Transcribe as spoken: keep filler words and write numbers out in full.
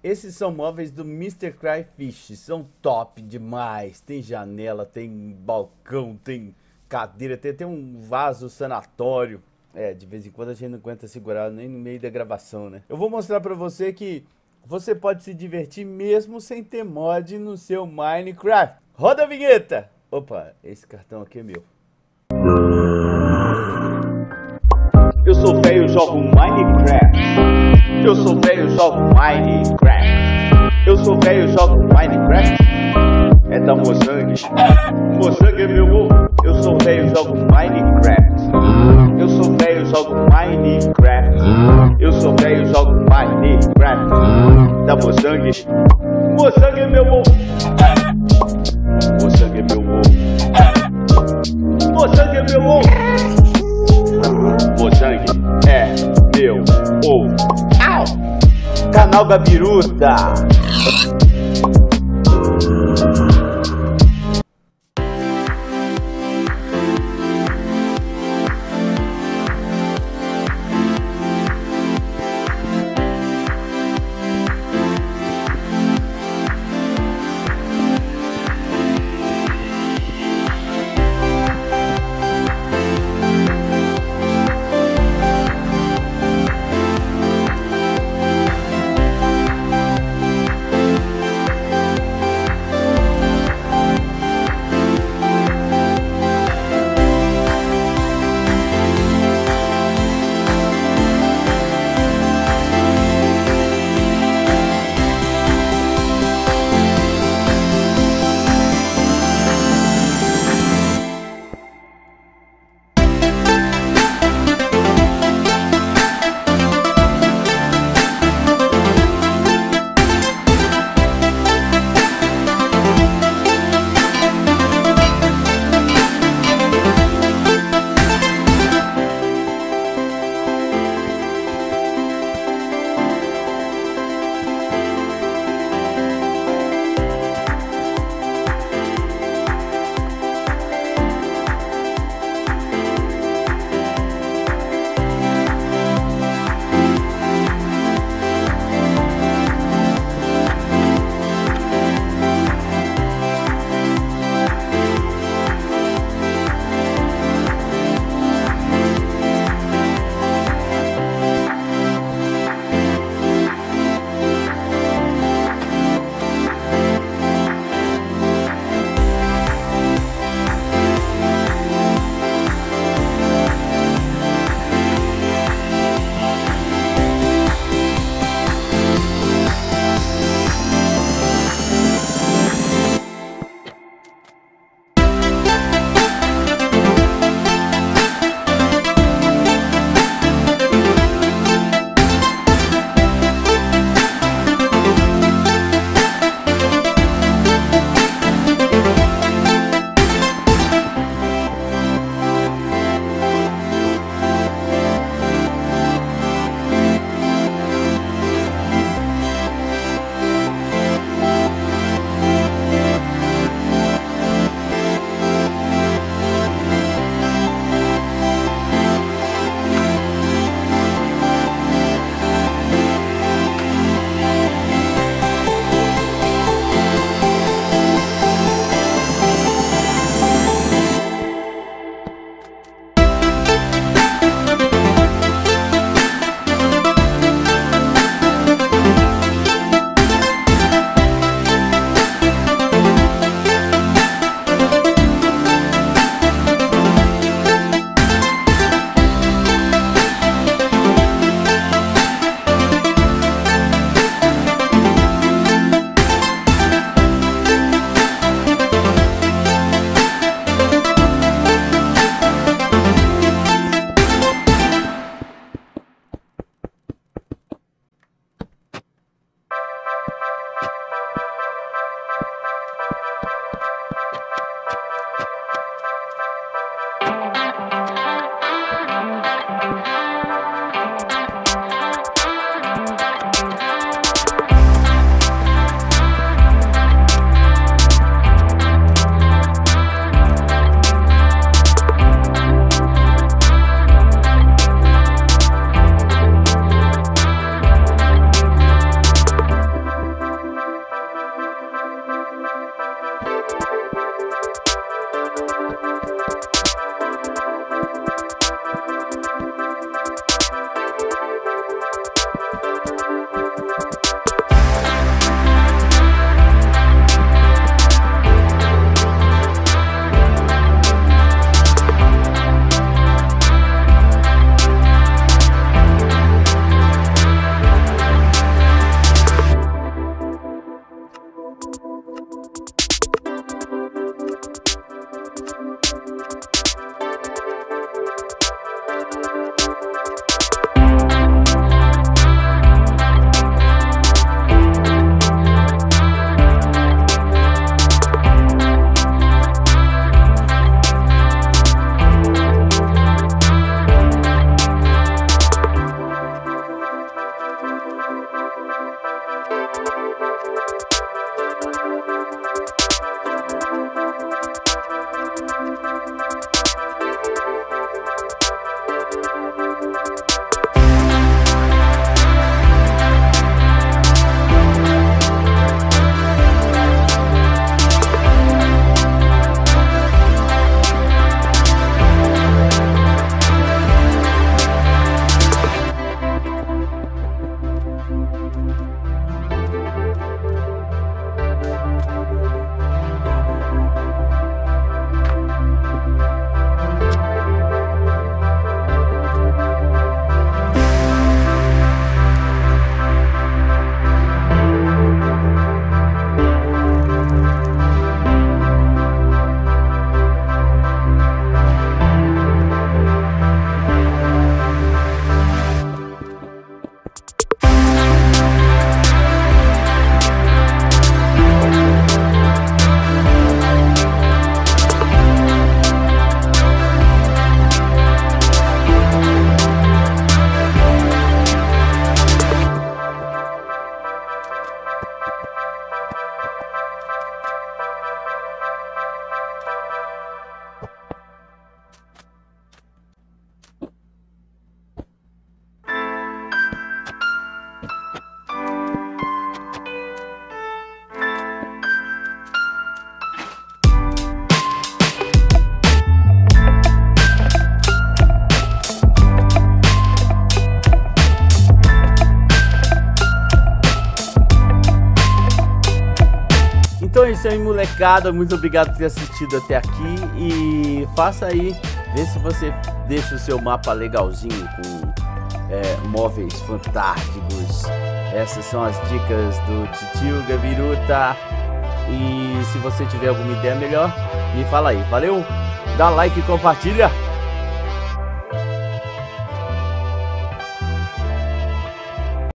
Esses são móveis do mister Cryfish, são top demais. Tem janela, tem balcão, tem cadeira, tem até um vaso sanatório. É, de vez em quando a gente não aguenta segurar nem no meio da gravação, né? Eu vou mostrar pra você que você pode se divertir mesmo sem ter mod no seu Minecraft. Roda a vinheta! Opa, esse cartão aqui é meu. Eu sou velho, jogo Minecraft. Eu sou velho, jogo Minecraft. Eu sou velho, jogo Minecraft. É da Mojang. Mojang é meu ovo. Eu sou velho, jogo Minecraft. Eu sou velho, jogo Minecraft. Eu sou velho, jogo Minecraft. Da Mojang. Mojang é meu ovo. Mojang é meu ovo. Mojang é meu ovo. Mojang é meu ovo. Au! Canal Gabiruta. Então é isso aí, molecada. Muito obrigado por ter assistido até aqui. E faça aí, vê se você deixa o seu mapa legalzinho com é, móveis fantásticos. Essas são as dicas do Titio Gabiruta. E se você tiver alguma ideia melhor, me fala aí. Valeu, dá like e compartilha.